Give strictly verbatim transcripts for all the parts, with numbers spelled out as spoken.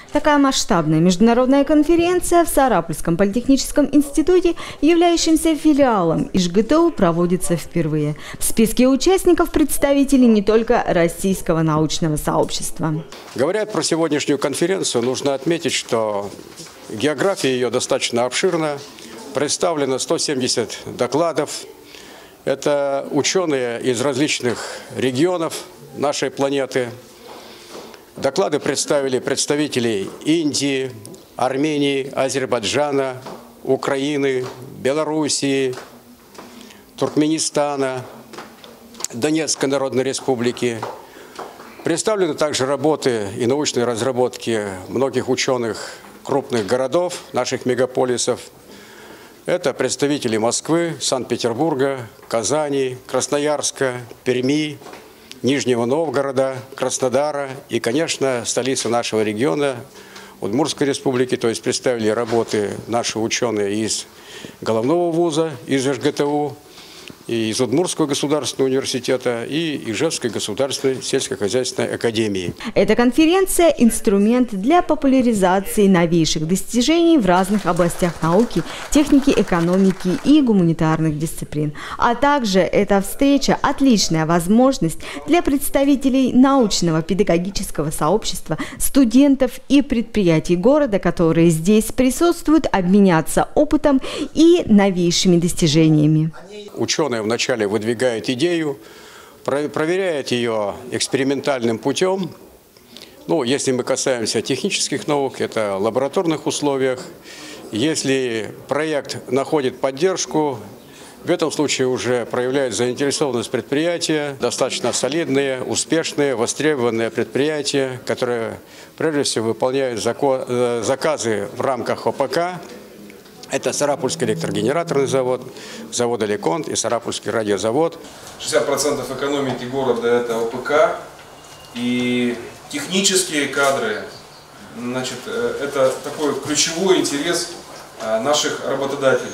Такая масштабная международная конференция в Сарапульском политехническом институте, являющемся филиалом ИжГТУ, проводится впервые. В списке участников представители не только российского научного сообщества. Говоря про сегодняшнюю конференцию, нужно отметить, что география ее достаточно обширна. Представлено сто семьдесят докладов. Это ученые из различных регионов нашей планеты. Доклады представили представителей Индии, Армении, Азербайджана, Украины, Белоруссии, Туркменистана, Донецкой Народной Республики. Представлены также работы и научные разработки многих ученых крупных городов, наших мегаполисов. Это представители Москвы, Санкт-Петербурга, Казани, Красноярска, Перми, Нижнего Новгорода, Краснодара и, конечно, столица нашего региона, Удмуртской республики. То есть представили работы наши ученые из головного вуза, из ИжГТУ, и из Удмуртского государственного университета, и Ижевской государственной сельскохозяйственной академии. Эта конференция – инструмент для популяризации новейших достижений в разных областях науки, техники, экономики и гуманитарных дисциплин. А также эта встреча – отличная возможность для представителей научного педагогического сообщества, студентов и предприятий города, которые здесь присутствуют, обменяться опытом и новейшими достижениями. Ученые вначале выдвигают идею, проверяют ее экспериментальным путем. Ну, если мы касаемся технических наук, это в лабораторных условиях. Если проект находит поддержку, в этом случае уже проявляет заинтересованность предприятия, достаточно солидные, успешные, востребованные предприятия, которые прежде всего выполняют заказы в рамках ОПК. Это Сарапульский электрогенераторный завод, завод «Элеконт» и Сарапульский радиозавод. шестьдесят процентов экономики города – это ОПК. И технические кадры, значит, это такой ключевой интерес наших работодателей.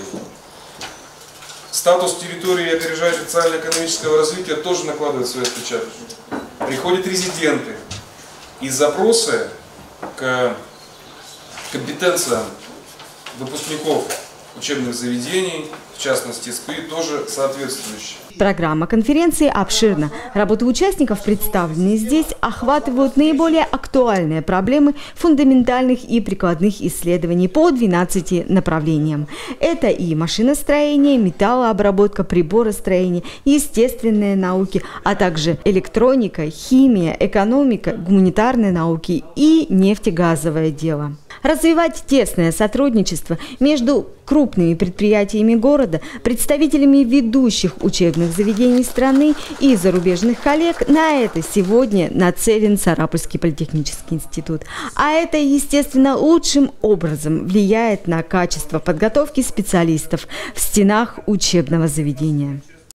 Статус территории опережает социально-экономического развития тоже накладывает свой отпечаток. Приходят резиденты. И запросы к компетенциям выпускников учебных заведений, в частности СПИ, тоже соответствующие. Программа конференции обширна. Работы участников, представленные здесь, охватывают наиболее актуальные проблемы фундаментальных и прикладных исследований по двенадцати направлениям. Это и машиностроение, металлообработка, приборостроение, естественные науки, а также электроника, химия, экономика, гуманитарные науки и нефтегазовое дело. Развивать тесное сотрудничество между крупными предприятиями города, представителями ведущих учебных заведений страны и зарубежных коллег, на это сегодня нацелен Сарапульский политехнический институт. А это, естественно, лучшим образом влияет на качество подготовки специалистов в стенах учебного заведения.